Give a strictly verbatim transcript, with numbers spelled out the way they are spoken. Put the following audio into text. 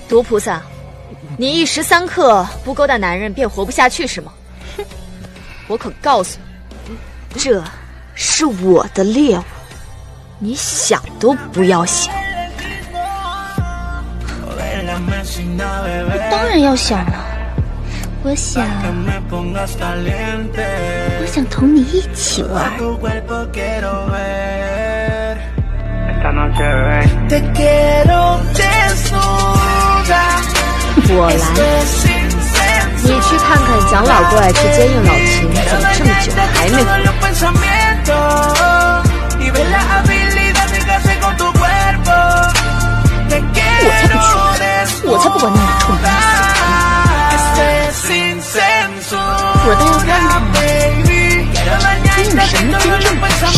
毒菩萨，你一时三刻不勾搭男人便活不下去是吗？哼！我可告诉你，这是我的猎物，你想都不要想。 我当然要想了，我想，我想同你一起玩。 果然，你去看看蒋老过来去接应老秦，怎么这么久还没回来？我才不去，我才不管那俩臭男人死活！我倒要看看你有什么真正本事。